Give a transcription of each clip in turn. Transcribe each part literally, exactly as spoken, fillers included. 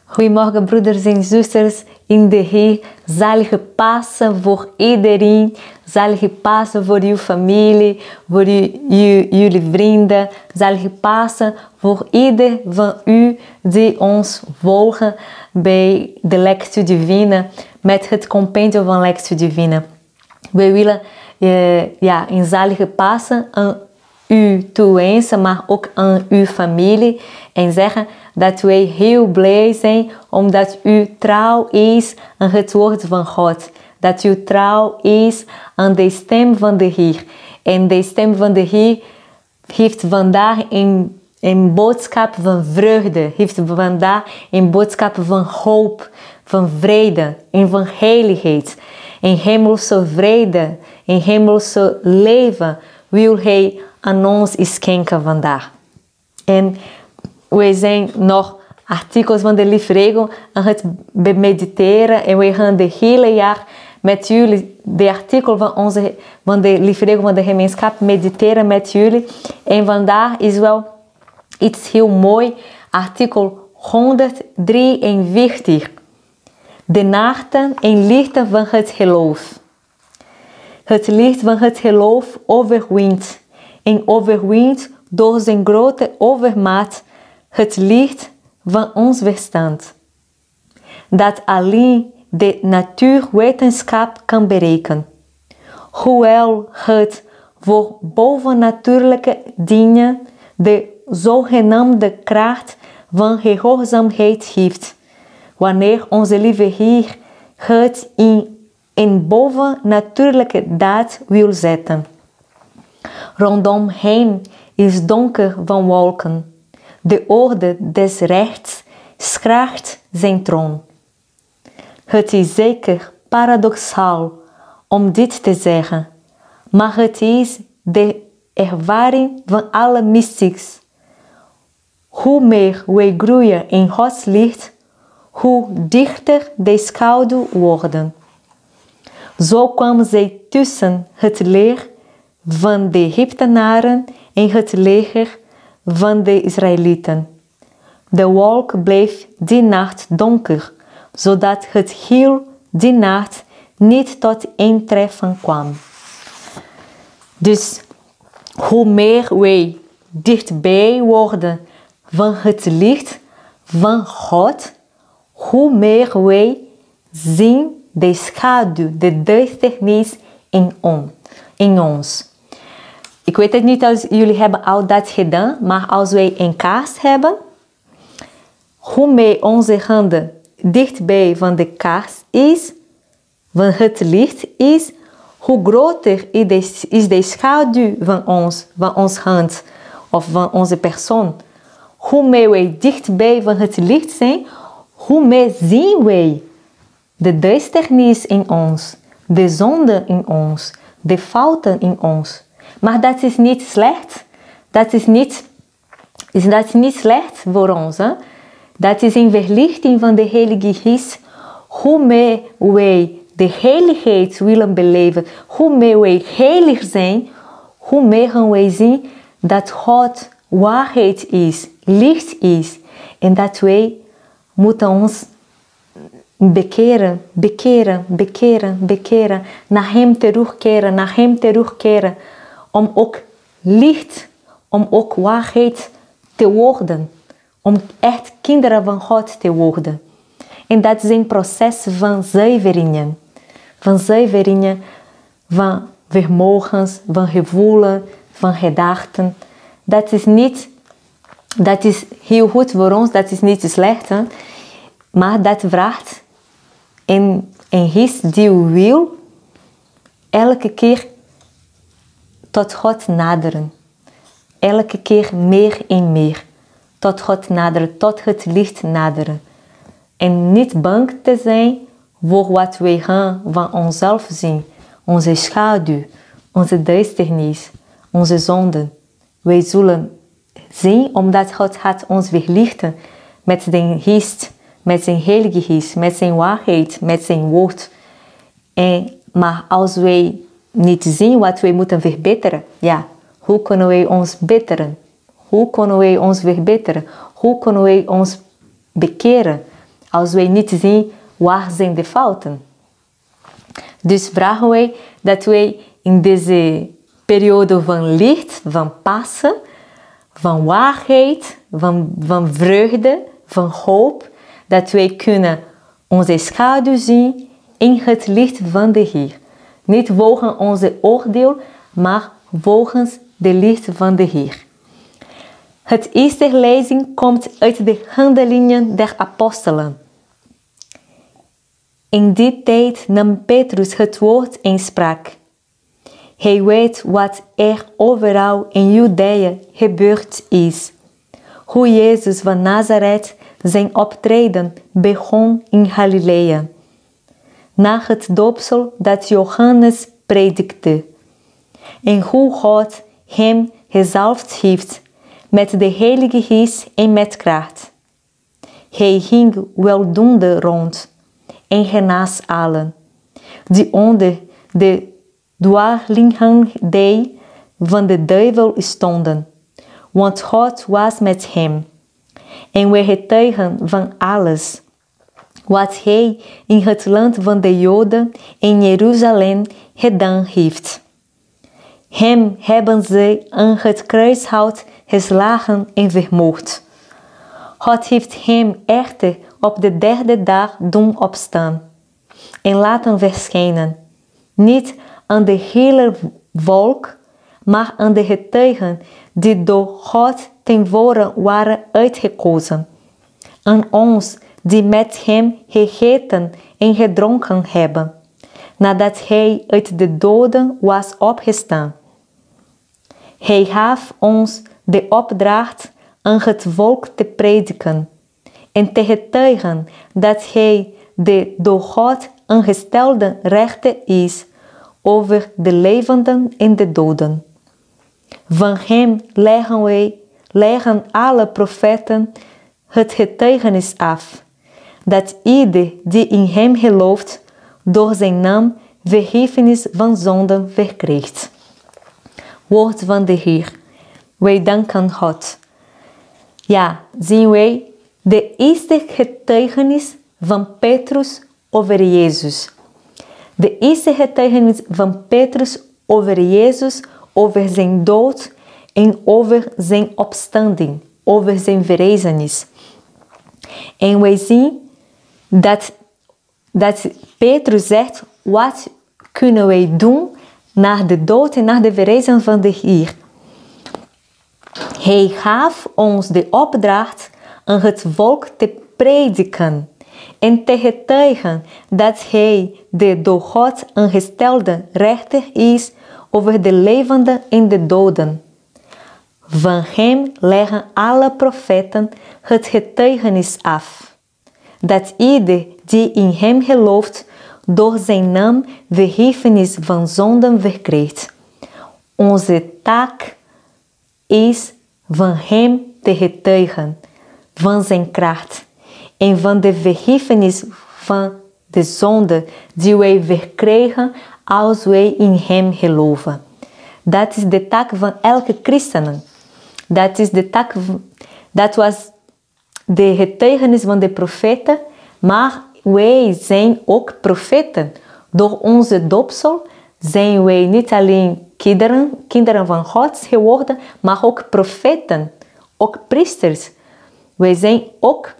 Goedemorgen broeders en zusters in de Heer. Zalige Pasen voor iedereen. Zalige Pasen voor uw familie, voor u, u, jullie vrienden. Zalige Pasen voor ieder van u die ons volgen bij de Lectio Divina met het compendium van Lectio Divina. We willen uh, ja, een zalige Pasen aan u toewensen, maar ook aan uw familie en zeggen dat wij heel blij zijn omdat u trouw is aan het woord van God. Dat u trouw is aan de stem van de Heer. En de stem van de Heer heeft vandaag een, een boodschap van vreugde. Heeft vandaag een boodschap van hoop, van vrede en van heiligheid. Een hemelse vrede, een hemelse leven wil Hij aan ons schenken vandaag. En we zijn nog artikels van de liefregel aan het mediteren. En we gaan de hele jaar met jullie de artikel van, onze, van de liefregel van de gemeenschap mediteren met jullie. En vandaag is wel iets heel mooi. Artikel honderddrieënveertig. De nachten en lichten van het geloof. Het licht van het geloof overwint. En overwint door zijn grote overmaat het licht van ons verstand, dat alleen de natuurwetenschap kan bereiken. Hoewel het voor bovennatuurlijke dingen de zogenaamde kracht van gehoorzaamheid heeft, wanneer onze lieve Heer het in een bovennatuurlijke daad wil zetten. Rondom hen is donker van wolken. De orde des rechts schraagt zijn troon. Het is zeker paradoxaal om dit te zeggen, maar het is de ervaring van alle mystics. Hoe meer wij groeien in Gods licht, hoe dichter de schaduw worden. Zo kwamen zij tussen het leer van de Egyptenaren en het leger van de Israëlieten. De wolk bleef die nacht donker, zodat het heel die nacht niet tot intreffen kwam. Dus hoe meer wij dichtbij worden van het licht van God, hoe meer wij zien de schaduw, de duisternis in, on, in ons. Ik weet het niet als jullie hebben al dat gedaan, maar als wij een kaars hebben, hoe meer onze handen dichtbij van de kaars is, van het licht is, hoe groter is de schaduw van ons, van ons hand of van onze persoon. Hoe meer wij dichtbij van het licht zijn, hoe meer zien wij de duisternis in ons, de zonde in ons, de fouten in ons. Maar dat is niet slecht. Dat is niet, is dat niet slecht voor ons. Hè? Dat is een verlichting van de Heilige Geest. Hoe meer wij de heiligheid willen beleven, hoe meer wij heilig zijn, hoe meer gaan wij zien dat God waarheid is, licht is. En dat wij moeten ons bekeren, bekeren, bekeren, bekeren. Naar Hem terugkeren, naar Hem terugkeren. Om ook licht, om ook waarheid te worden. Om echt kinderen van God te worden. En dat is een proces van zuiveringen. Van zuiveringen, van vermogens, van gevoelens, van gedachten. Dat is niet, dat is heel goed voor ons, dat is niet slecht. Hè? Maar dat vraagt een, een geest die wil elke keer tot God naderen. Elke keer meer en meer. Tot God naderen, tot het licht naderen. En niet bang te zijn voor wat wij gaan van onszelf zien. Onze schaduw, onze duisternis, onze zonden. Wij zullen zien, omdat God gaat ons verlichten met zijn geest, met zijn heilige geest, met zijn waarheid, met zijn woord. En, maar als wij niet zien wat wij moeten verbeteren, ja, hoe kunnen wij ons beteren? Hoe kunnen wij ons verbeteren? Hoe kunnen wij ons bekeren? als wij niet zien waar zijn de fouten. Dus vragen wij dat wij in deze periode van licht, van Pasen, van waarheid, van, van vreugde, van hoop, dat wij kunnen onze schaduw zien in het licht van de Heer. Niet volgens onze oordeel, maar volgens de licht van de Heer. Het eerste lezing komt uit de Handelingen der Apostelen. In die tijd nam Petrus het woord en sprak. Hij weet wat er overal in Judea gebeurd is. Hoe Jezus van Nazareth zijn optreden begon in Galilea. Na het doopsel dat Johannes predikte. En hoe God hem gezalfd heeft met de Heilige Geest en met kracht. Hij ging weldoende rond en genas allen, die onder de dwalinghandij van de duivel stonden, want God was met hem. En wij getuigen van alles, wat hij in het land van de Joden in Jeruzalem gedaan heeft. Hem hebben zij aan het kruishout geslagen en vermoord. God heeft hem echter op de derde dag doen opstaan en laten verschijnen, niet aan de hele volk, maar aan de getuigen die door God ten voren waren uitgekozen, aan ons die met hem gegeten en gedronken hebben, nadat hij uit de doden was opgestaan. Hij gaf ons de opdracht aan het volk te prediken en te getuigen dat hij de door God aangestelde rechter is over de levenden en de doden. Van hem leggen wij, leggen alle profeten het getuigenis af, dat ieder die in hem gelooft, door zijn naam vergiffenis van zonden verkrijgt. Woord van de Heer. Wij danken God. Ja, zien wij de eerste getuigenis van Petrus over Jezus. De eerste getuigenis van Petrus over Jezus, over zijn dood en over zijn opstanding, over zijn verrijzenis. En wij zien dat, dat Petrus zegt, wat kunnen wij doen na de dood en na de verrijzen van de Heer? Hij gaf ons de opdracht aan het volk te prediken en te getuigen dat hij de door God aangestelde rechter is over de levenden en de doden. Van hem leggen alle profeten het getuigenis af, dat ieder die in hem gelooft, door zijn naam vergiffenis van zonden verkrijgt. Onze taak is van hem te getuigen, van zijn kracht en van de vergiffenis van de zonde die wij verkrijgen als wij in hem geloven. Dat is de taak van elke christen. Dat is de taak, dat was de getuigenis van de profeten, maar wij zijn ook profeten. Door onze doopsel zijn wij niet alleen kinderen, kinderen van God geworden, maar ook profeten, ook priesters. Wij zijn ook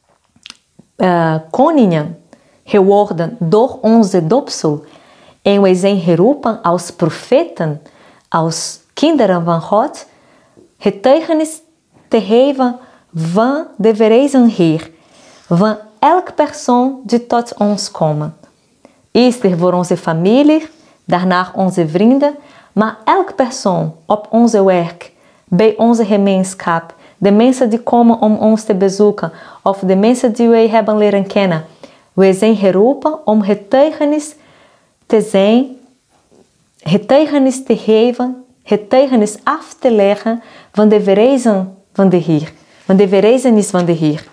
uh, koningen geworden door onze doopsel. En wij zijn geroepen als profeten, als kinderen van God, getuigenis te geven van de verrezen Heer, van elke persoon die tot ons komt. Eerst voor onze familie, daarna onze vrienden, maar elke persoon op onze werk, bij onze gemeenschap, de mensen die komen om ons te bezoeken, of de mensen die wij hebben leren kennen. Wij zijn geroepen om getuigenis te zijn, getuigenis te geven, getuigenis af te leggen van de verrezen van de Heer, van de verrezenis van de Heer.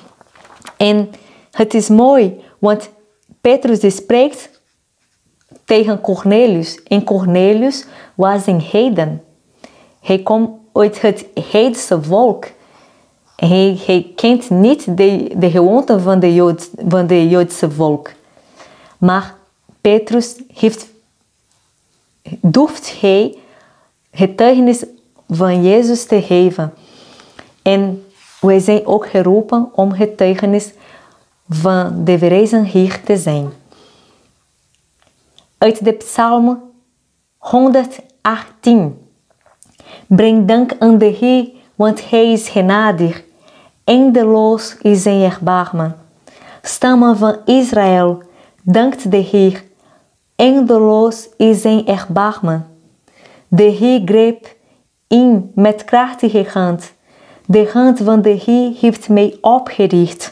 En het is mooi, want Petrus spreekt tegen Cornelius. En Cornelius was een heiden. Hij komt uit het heidense volk. Hij, hij kent niet de, de gewoonten van de, Jood, van de Joodse volk. Maar Petrus heeft, durft hij getuigenis van Jezus te geven. En wij zijn ook geroepen om getuigenis van de verrezen Heer te zijn. Uit de Psalm honderdachttien. Breng dank aan de Heer, want Hij is genadig. Eindeloos is zijn erbarmen. Stammen van Israël, dankt de Heer. Eindeloos is zijn erbarmen. De Heer greep in met krachtige hand. De hand van de Heer heeft mij opgericht.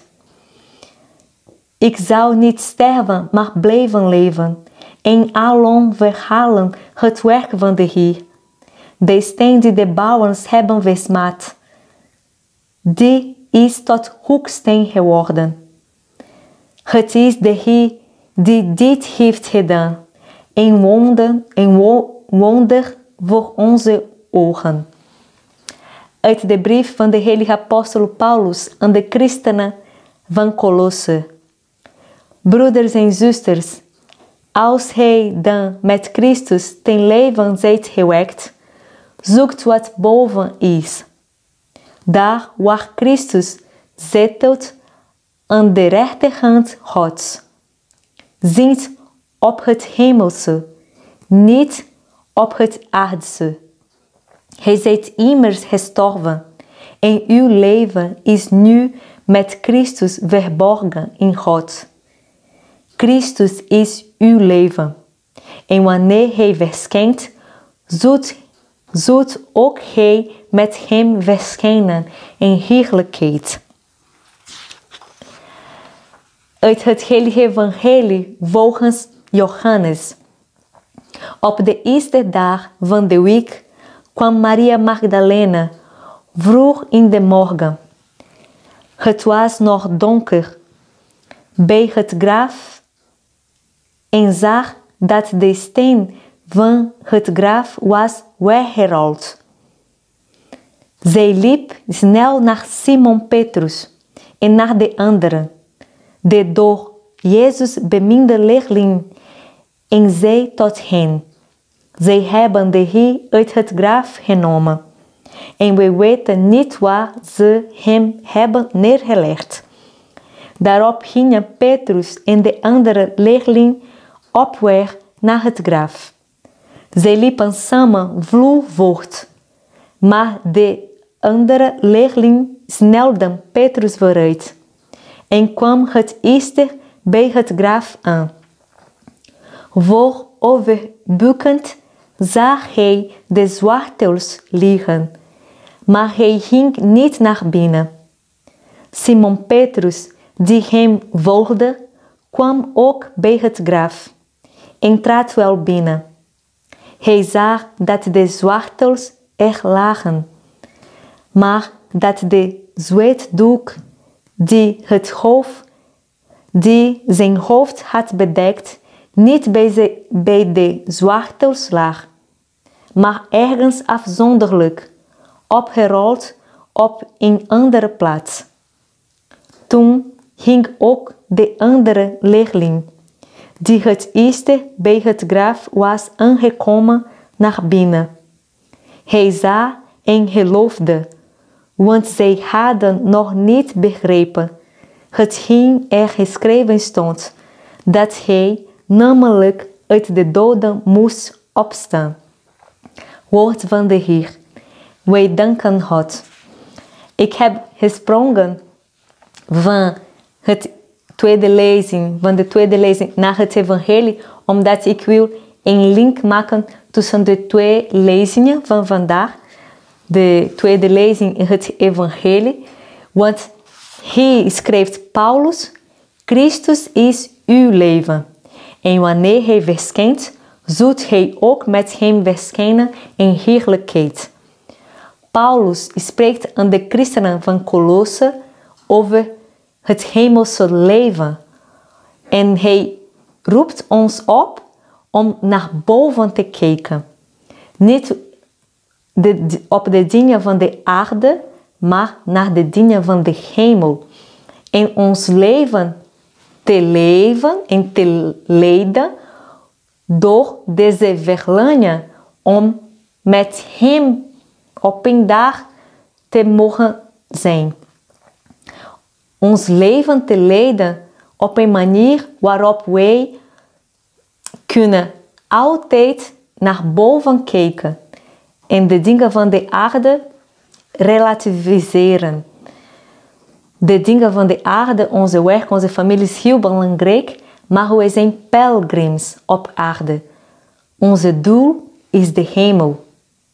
Ik zou niet sterven, maar blijven leven. En alom verhalen het werk van de Heer. De steen die de bouwers hebben versmaad, die is tot hoeksteen geworden. Het is de Heer die dit heeft gedaan. Een wonder, een wonder voor onze ogen. Uit de brief van de heilige apostel Paulus aan de christenen van Colosse. Broeders en zusters, als hij dan met Christus ten leven zijt gewekt, zoekt wat boven is. Daar waar Christus zetelt aan de rechterhand Gods. Ziet op het hemelse, niet op het aardse. Hij zijt immers gestorven en uw leven is nu met Christus verborgen in God. Christus is uw leven. En wanneer hij verschijnt, zult, zult ook hij met hem verschijnen in heerlijkheid. Uit het heilige evangelie volgens Johannes. Op de eerste dag van de week kwam Maria Magdalena vroeg in de morgen. Het was nog donker bij het graf en zag dat de steen van het graf was weggerold. Zij liep snel naar Simon Petrus en naar de anderen, de door Jezus beminde leerling, en zei tot hen: zij hebben de Heer uit het graf genomen, en we weten niet waar ze hem hebben neergelegd. Daarop gingen Petrus en de andere leerling op weg naar het graf. Zij liepen samen vlug voort, maar de andere leerling snelde Petrus vooruit en kwam het eerste bij het graf aan. Vooroverbukend zag hij de zwartels liggen, maar hij ging niet naar binnen. Simon Petrus, die hem volgde, kwam ook bij het graf en trad wel binnen. Hij zag dat de zwartels er lagen, maar dat de zweetdoek die het hoofd, die zijn hoofd had bedekt, niet bij de, bij de zwartels lag, maar ergens afzonderlijk, opgerold op een andere plaats. Toen ging ook de andere leerling, die het eerste bij het graf was aangekomen, naar binnen. Hij zag en geloofde, want zij hadden nog niet begrepen hetgeen er geschreven stond, dat hij namelijk uit de doden moest opstaan. Woord van de Heer. Wij danken God. Ik heb gesprongen van het tweede lezing, van de tweede lezing naar het evangelie, omdat ik wil een link maken tussen de twee lezingen van vandaag. De tweede lezing in het evangelie. Want hier schrijft Paulus: Christus is uw leven. En wanneer hij verschijnt, zult hij ook met hem verschijnen in heerlijkheid. Paulus spreekt aan de christenen van Colosse over het hemelse leven. En hij roept ons op om naar boven te kijken. Niet de, op de dingen van de aarde, maar naar de dingen van de hemel. En ons leven te leven en te leiden door deze verlangen om met hem op een dag te mogen zijn. Ons leven te leiden op een manier waarop wij kunnen altijd naar boven kijken en de dingen van de aarde relativiseren. De dingen van de aarde, onze werk, onze familie is heel belangrijk, maar wij zijn pelgrims op aarde. Onze doel is de hemel.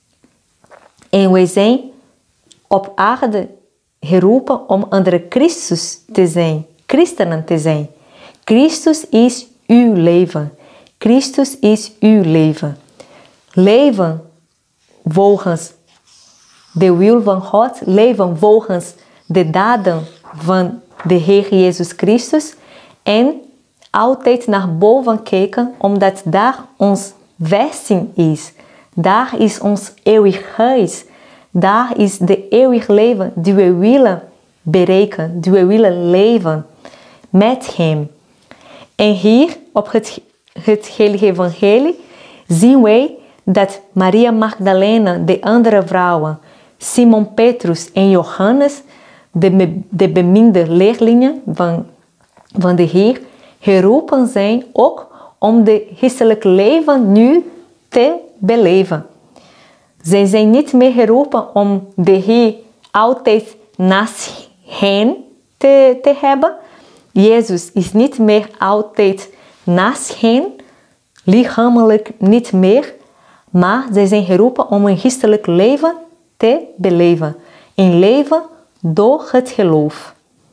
En wij zijn op aarde geroepen om andere Christus te zijn, christenen te zijn. Christus is uw leven. Christus is uw leven. Leven volgens de wil van God, leven volgens de daden van de Heer Jezus Christus en altijd naar boven kijken, omdat daar ons vesting is. Daar is ons eeuwig huis. Daar is de eeuwig leven die we willen bereiken, die we willen leven met Hem. En hier op het, het Heilige Evangelie zien wij dat Maria Magdalena, de andere vrouwen, Simon Petrus en Johannes, de, de beminde leerlingen van, van de Heer, geroepen zijn ook om de geestelijke leven nu te beleven. Zij zijn niet meer geroepen om de Heer altijd naast hen te, te hebben. Jezus is niet meer altijd naast hen, lichamelijk niet meer, maar zij zijn geroepen om een geestelijk leven te beleven. Een leven door het geloof.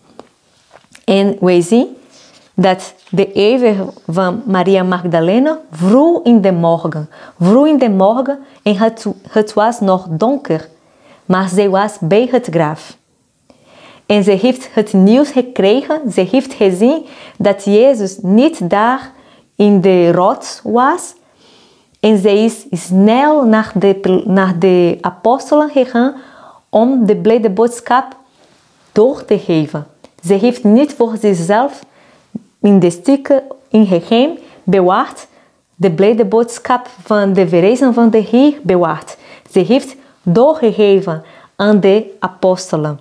En wij zien dat de eeuwige van Maria Magdalena vroeg in de morgen, vroeg in de morgen en het, het was nog donker, maar zij was bij het graf. En ze heeft het nieuws gekregen, ze heeft gezien dat Jezus niet daar in de rots was. En zij is snel naar de, naar de apostelen gegaan om de blijde boodschap door te geven. Ze heeft niet voor zichzelf in de stukken in geheim bewaard, de blijde boodschap van de verrijzen van de Heer bewaard. Ze heeft doorgegeven aan de apostelen.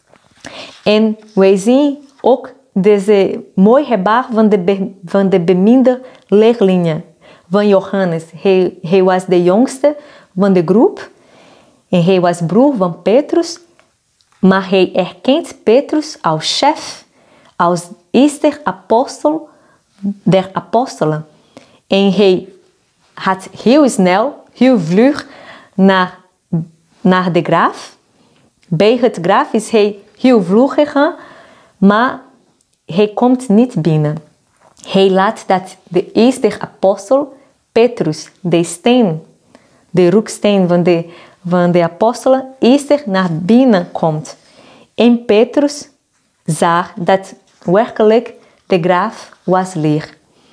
En wij zien ook deze mooie gebaar van de, be, van de beminde leerlingen van Johannes. Hij, hij was de jongste van de groep en hij was broer van Petrus, maar hij erkent Petrus als chef, als eerste apostel der apostelen. En hij had heel snel, heel vlug naar, naar de graf. Bij het graf is hij heel vlug gegaan, maar hij komt niet binnen. Hij laat dat de eerste apostel, Petrus, de steen, de roeksteen van de, van de apostelen, eerst naar binnen komt. En Petrus zag dat werkelijk de graf was leeg.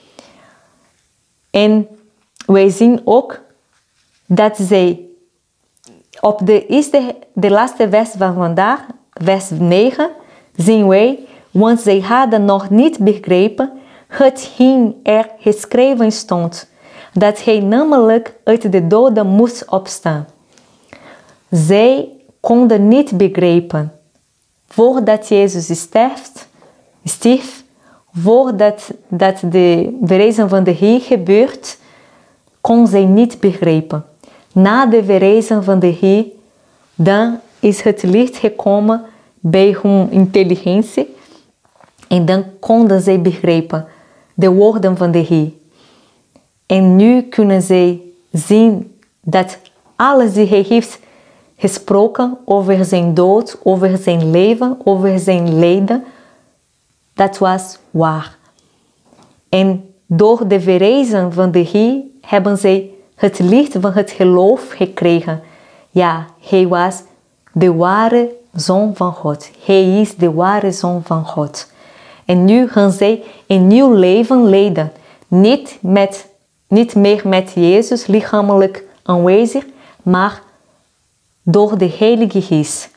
En wij zien ook dat zij op de, eerste, de laatste vers van vandaag, vers negen, zien wij, want zij hadden nog niet begrepen hetgeen er geschreven stond, dat hij namelijk uit de doden moest opstaan. Zij konden niet begrijpen, voordat Jezus sterft, stierf, voordat dat de verrijzen van de Heer gebeurt, kon zij niet begrijpen. Na de verrijzen van de Heer, dan is het licht gekomen bij hun intelligentie en dan konden zij begrijpen de woorden van de Heer. En nu kunnen zij zien dat alles die hij heeft gesproken over zijn dood, over zijn leven, over zijn lijden, dat was waar. En door de verrijzen van de Heer hebben zij het licht van het geloof gekregen. Ja, hij was de ware Zoon van God. Hij is de ware Zoon van God. En nu gaan zij een nieuw leven leiden. Niet, met, niet meer met Jezus lichamelijk aanwezig, maar door de Heilige Geest.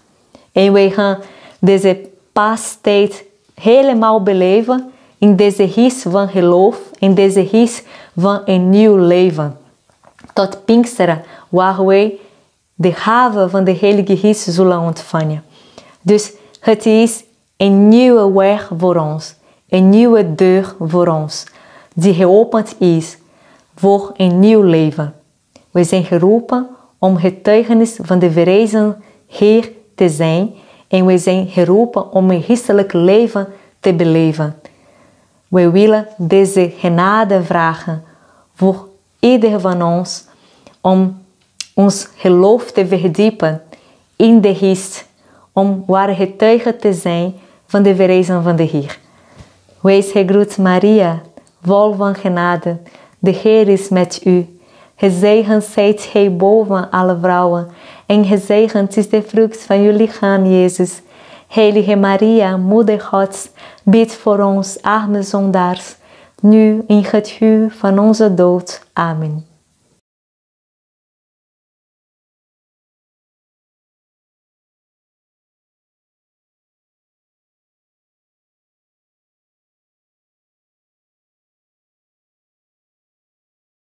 En wij gaan deze paastijd helemaal beleven in deze gis van geloof, in deze gis van een nieuw leven. Tot Pinksteren, waar wij de gave van de Heilige Geest zullen ontvangen. Dus het is een nieuwe weg voor ons, een nieuwe deur voor ons, die geopend is voor een nieuw leven. We zijn geroepen om getuigenis van de verrezen Heer te zijn en we zijn geroepen om een geestelijk leven te beleven. We willen deze genade vragen voor ieder van ons om ons geloof te verdiepen in de geest, om ware getuige te zijn van de verrezen van de Heer. Wees gegroet Maria, vol van genade, de Heer is met u. Gezegend zijt gij boven alle vrouwen, en gezegend is de vrucht van uw lichaam, Jezus. Heilige Maria, Moeder Gods, bid voor ons arme zondaars, nu in het uur van onze dood. Amen.